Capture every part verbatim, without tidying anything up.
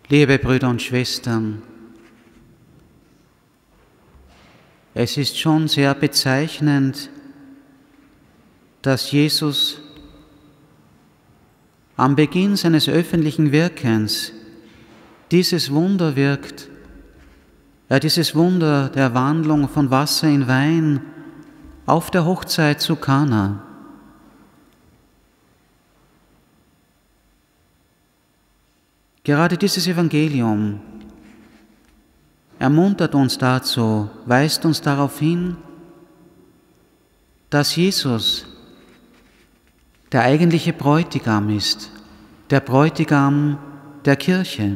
Liebe Brüder und Schwestern, es ist schon sehr bezeichnend, dass Jesus am Beginn seines öffentlichen Wirkens dieses Wunder wirkt, ja, dieses Wunder der Wandlung von Wasser in Wein auf der Hochzeit zu Kana. Gerade dieses Evangelium ermuntert uns dazu, weist uns darauf hin, dass Jesus der eigentliche Bräutigam ist, der Bräutigam der Kirche.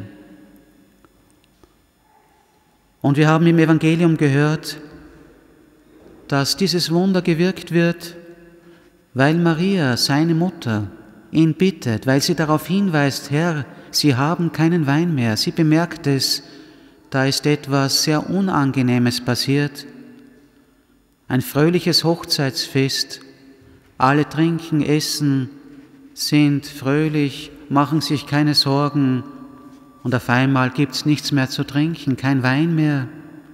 Und wir haben im Evangelium gehört, dass dieses Wunder gewirkt wird, weil Maria, seine Mutter, ihn bittet, weil sie darauf hinweist, Herr, Sie haben keinen Wein mehr. Sie bemerkt es, da ist etwas sehr Unangenehmes passiert. Ein fröhliches Hochzeitsfest. Alle trinken, essen, sind fröhlich, machen sich keine Sorgen. Und auf einmal gibt es nichts mehr zu trinken, kein Wein mehr.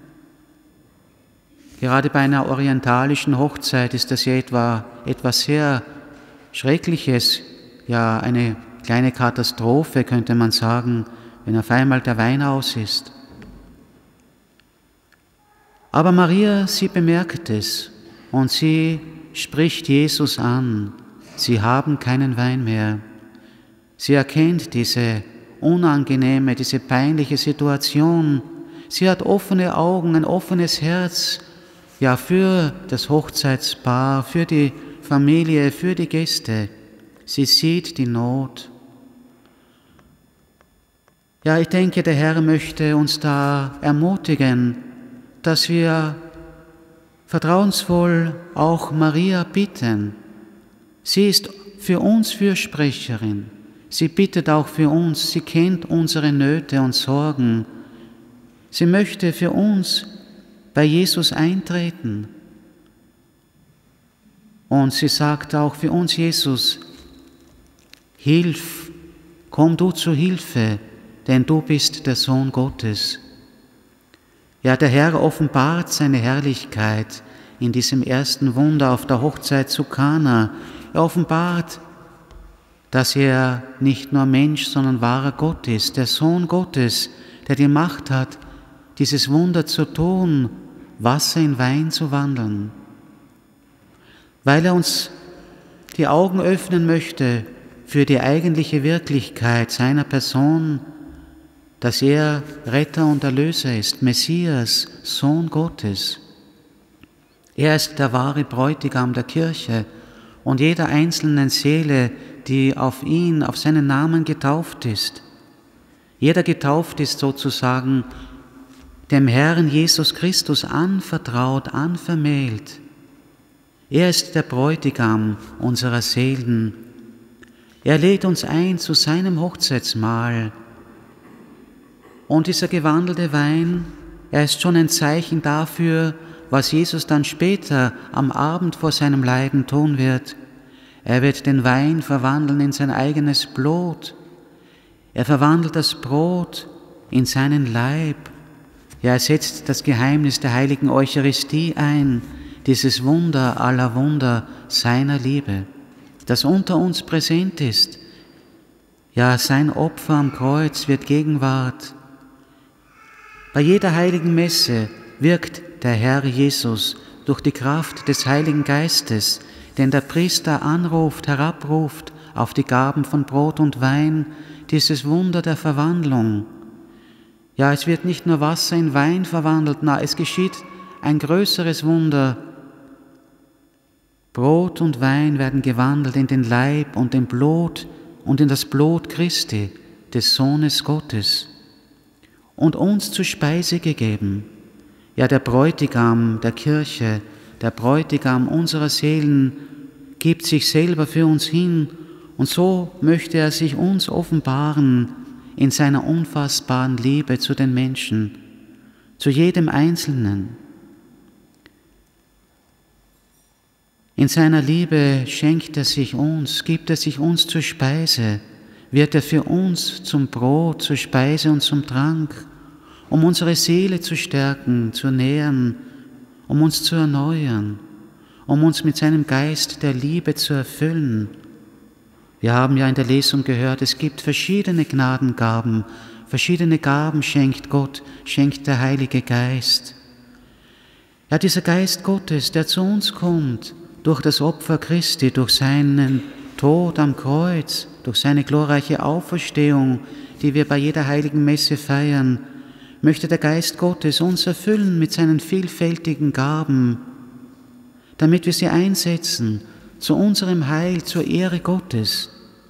Gerade bei einer orientalischen Hochzeit ist das ja etwa etwas sehr Schreckliches, ja eine kleine Katastrophe, könnte man sagen, wenn auf einmal der Wein aus ist. Aber Maria, sie bemerkt es und sie spricht Jesus an. Sie haben keinen Wein mehr. Sie erkennt diese unangenehme, diese peinliche Situation. Sie hat offene Augen, ein offenes Herz, ja, für das Hochzeitspaar, für die Familie, für die Gäste. Sie sieht die Not. Ja, ich denke, der Herr möchte uns da ermutigen, dass wir vertrauensvoll auch Maria bitten. Sie ist für uns Fürsprecherin. Sie bittet auch für uns. Sie kennt unsere Nöte und Sorgen. Sie möchte für uns bei Jesus eintreten. Und sie sagt auch für uns, Jesus, Hilf, komm du zu Hilfe, denn du bist der Sohn Gottes. Ja, der Herr offenbart seine Herrlichkeit in diesem ersten Wunder auf der Hochzeit zu Kana. Er offenbart, dass er nicht nur Mensch, sondern wahrer Gott ist, der Sohn Gottes, der die Macht hat, dieses Wunder zu tun, Wasser in Wein zu wandeln. Weil er uns die Augen öffnen möchte für die eigentliche Wirklichkeit seiner Person, dass er Retter und Erlöser ist, Messias, Sohn Gottes. Er ist der wahre Bräutigam der Kirche und jeder einzelnen Seele, die auf ihn, auf seinen Namen getauft ist. Jeder getauft ist sozusagen dem Herrn Jesus Christus anvertraut, anvermählt. Er ist der Bräutigam unserer Seelen. Er lädt uns ein zu seinem Hochzeitsmahl. Und dieser gewandelte Wein, er ist schon ein Zeichen dafür, was Jesus dann später am Abend vor seinem Leiden tun wird. Er wird den Wein verwandeln in sein eigenes Blut. Er verwandelt das Brot in seinen Leib. Ja, er setzt das Geheimnis der heiligen Eucharistie ein, dieses Wunder aller Wunder seiner Liebe, das unter uns präsent ist. Ja, sein Opfer am Kreuz wird Gegenwart. Bei jeder heiligen Messe wirkt der Herr Jesus durch die Kraft des Heiligen Geistes, den der Priester anruft, herabruft auf die Gaben von Brot und Wein, dieses Wunder der Verwandlung. Ja, es wird nicht nur Wasser in Wein verwandelt, na, es geschieht ein größeres Wunder. Brot und Wein werden gewandelt in den Leib und den Blut und in das Blut Christi, des Sohnes Gottes, und uns zur Speise gegeben. Ja, der Bräutigam der Kirche, der Bräutigam unserer Seelen, gibt sich selber für uns hin, und so möchte er sich uns offenbaren in seiner unfassbaren Liebe zu den Menschen, zu jedem Einzelnen. In seiner Liebe schenkt er sich uns, gibt er sich uns zur Speise, wird er für uns zum Brot, zur Speise und zum Trank, um unsere Seele zu stärken, zu nähren, um uns zu erneuern, um uns mit seinem Geist der Liebe zu erfüllen. Wir haben ja in der Lesung gehört, es gibt verschiedene Gnadengaben, verschiedene Gaben schenkt Gott, schenkt der Heilige Geist. Ja, dieser Geist Gottes, der zu uns kommt, durch das Opfer Christi, durch seinen Tod am Kreuz, durch seine glorreiche Auferstehung, die wir bei jeder heiligen Messe feiern, möchte der Geist Gottes uns erfüllen mit seinen vielfältigen Gaben, damit wir sie einsetzen zu unserem Heil, zur Ehre Gottes.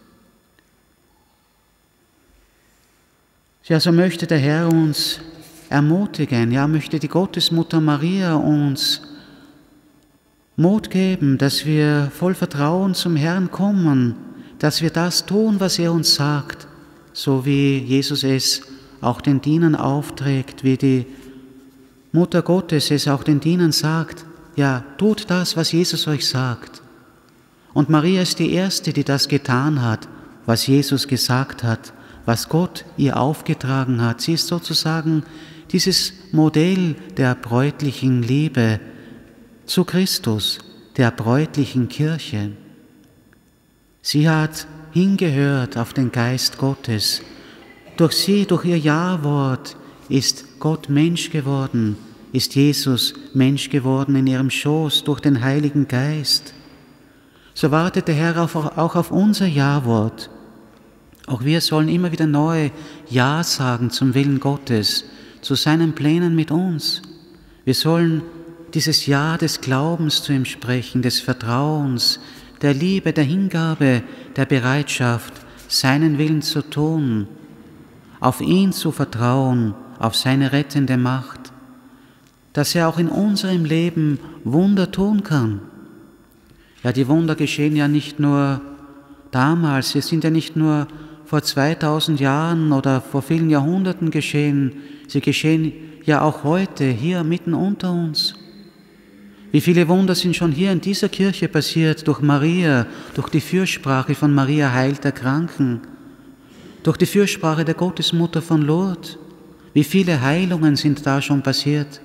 Ja, so möchte der Herr uns ermutigen, ja, möchte die Gottesmutter Maria uns Mut geben, dass wir voll Vertrauen zum Herrn kommen, dass wir das tun, was er uns sagt, so wie Jesus es auch den Dienern aufträgt, wie die Mutter Gottes es auch den Dienern sagt, ja, tut das, was Jesus euch sagt. Und Maria ist die Erste, die das getan hat, was Jesus gesagt hat, was Gott ihr aufgetragen hat. Sie ist sozusagen dieses Modell der bräutlichen Liebe zu Christus, der bräutlichen Kirche. Sie hat hingehört auf den Geist Gottes. Durch sie, durch ihr Ja-Wort ist Gott Mensch geworden, ist Jesus Mensch geworden in ihrem Schoß durch den Heiligen Geist. So wartet der Herr auch auf unser Ja-Wort. Auch wir sollen immer wieder neu Ja sagen zum Willen Gottes, zu seinen Plänen mit uns. Wir sollen dieses Ja des Glaubens zu ihm sprechen, des Vertrauens, der Liebe, der Hingabe, der Bereitschaft, seinen Willen zu tun, auf ihn zu vertrauen, auf seine rettende Macht, dass er auch in unserem Leben Wunder tun kann. Ja, die Wunder geschehen ja nicht nur damals, sie sind ja nicht nur vor zweitausend Jahren oder vor vielen Jahrhunderten geschehen, sie geschehen ja auch heute, hier mitten unter uns. Wie viele Wunder sind schon hier in dieser Kirche passiert durch Maria, durch die Fürsprache von Maria heilt der Kranken, durch die Fürsprache der Gottesmutter von Lourdes. Wie viele Heilungen sind da schon passiert?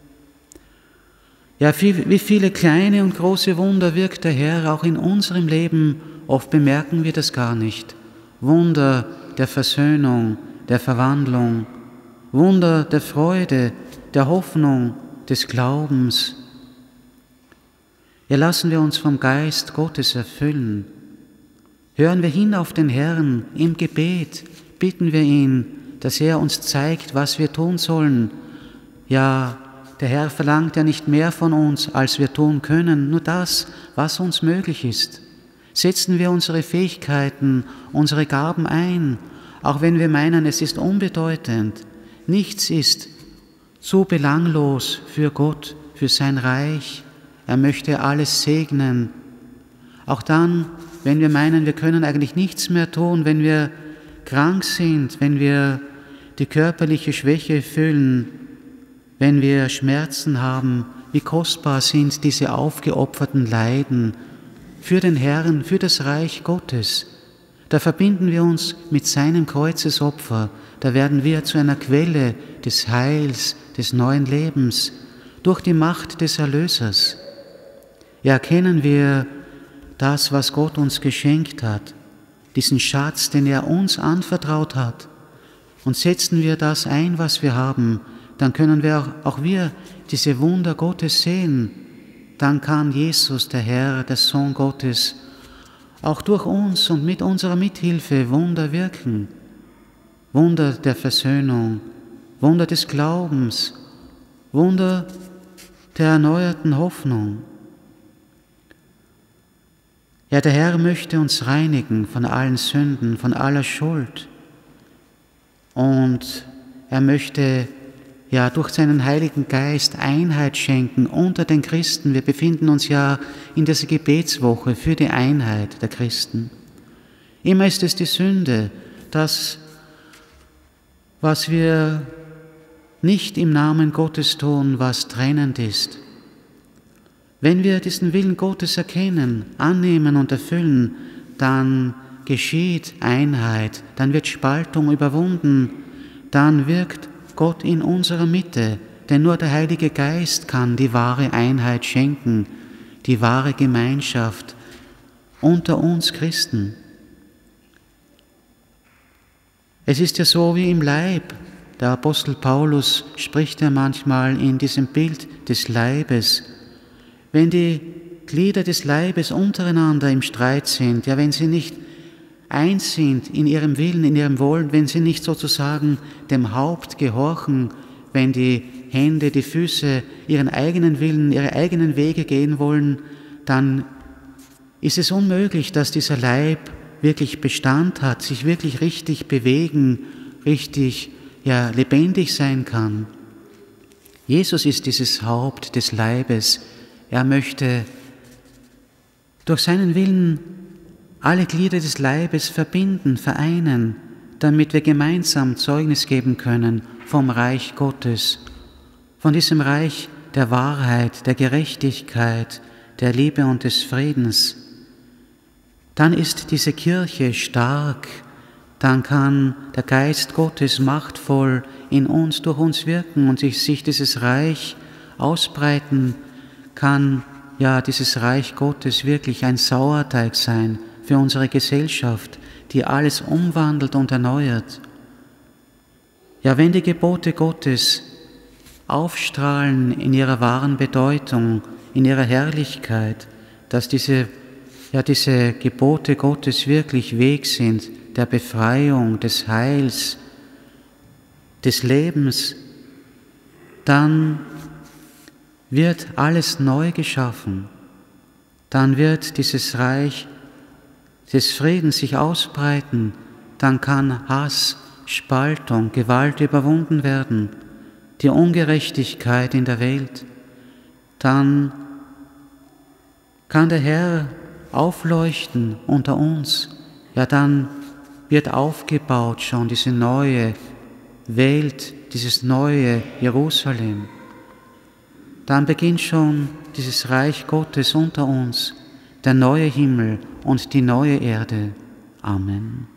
Ja, wie viele kleine und große Wunder wirkt der Herr auch in unserem Leben, oft bemerken wir das gar nicht. Wunder der Versöhnung, der Verwandlung, Wunder der Freude, der Hoffnung, des Glaubens. Ja, lassen wir uns vom Geist Gottes erfüllen. Hören wir hin auf den Herrn im Gebet, bitten wir ihn, dass er uns zeigt, was wir tun sollen. Ja, der Herr verlangt ja nicht mehr von uns, als wir tun können, nur das, was uns möglich ist. Setzen wir unsere Fähigkeiten, unsere Gaben ein, auch wenn wir meinen, es ist unbedeutend. Nichts ist so belanglos für Gott, für sein Reich. Er möchte alles segnen. Auch dann, wenn wir meinen, wir können eigentlich nichts mehr tun, wenn wir krank sind, wenn wir die körperliche Schwäche fühlen, wenn wir Schmerzen haben, wie kostbar sind diese aufgeopferten Leiden für den Herrn, für das Reich Gottes. Da verbinden wir uns mit seinem Kreuzesopfer, da werden wir zu einer Quelle des Heils, des neuen Lebens, durch die Macht des Erlösers. Ja, erkennen wir das, was Gott uns geschenkt hat, diesen Schatz, den er uns anvertraut hat, und setzen wir das ein, was wir haben, dann können wir auch, auch wir diese Wunder Gottes sehen. Dann kann Jesus, der Herr, der Sohn Gottes, auch durch uns und mit unserer Mithilfe Wunder wirken. Wunder der Versöhnung, Wunder des Glaubens, Wunder der erneuerten Hoffnung. Ja, der Herr möchte uns reinigen von allen Sünden, von aller Schuld. Und er möchte ja durch seinen Heiligen Geist Einheit schenken unter den Christen. Wir befinden uns ja in dieser Gebetswoche für die Einheit der Christen. Immer ist es die Sünde, das, was wir nicht im Namen Gottes tun, was trennend ist. Wenn wir diesen Willen Gottes erkennen, annehmen und erfüllen, dann geschieht Einheit, dann wird Spaltung überwunden, dann wirkt Gott in unserer Mitte, denn nur der Heilige Geist kann die wahre Einheit schenken, die wahre Gemeinschaft unter uns Christen. Es ist ja so wie im Leib. Der Apostel Paulus spricht ja manchmal in diesem Bild des Leibes. Wenn die Glieder des Leibes untereinander im Streit sind, ja, wenn sie nicht eins sind in ihrem Willen, in ihrem Wollen, wenn sie nicht sozusagen dem Haupt gehorchen, wenn die Hände, die Füße ihren eigenen Willen, ihre eigenen Wege gehen wollen, dann ist es unmöglich, dass dieser Leib wirklich Bestand hat, sich wirklich richtig bewegen, richtig ja, lebendig sein kann. Jesus ist dieses Haupt des Leibes. Er möchte durch seinen Willen alle Glieder des Leibes verbinden, vereinen, damit wir gemeinsam Zeugnis geben können vom Reich Gottes, von diesem Reich der Wahrheit, der Gerechtigkeit, der Liebe und des Friedens. Dann ist diese Kirche stark, dann kann der Geist Gottes machtvoll in uns, durch uns wirken und sich, sich dieses Reich ausbreiten, kann ja dieses Reich Gottes wirklich ein Sauerteig sein für unsere Gesellschaft, die alles umwandelt und erneuert. Ja, wenn die Gebote Gottes aufstrahlen in ihrer wahren Bedeutung, in ihrer Herrlichkeit, dass diese, ja, diese Gebote Gottes wirklich Weg sind der Befreiung, des Heils, des Lebens, dann wird alles neu geschaffen. Dann wird dieses Reich des Friedens sich ausbreiten. Dann kann Hass, Spaltung, Gewalt überwunden werden, die Ungerechtigkeit in der Welt. Dann kann der Herr aufleuchten unter uns. Ja, dann wird aufgebaut schon diese neue Welt, dieses neue Jerusalem. Dann beginnt schon dieses Reich Gottes unter uns, der neue Himmel und die neue Erde. Amen.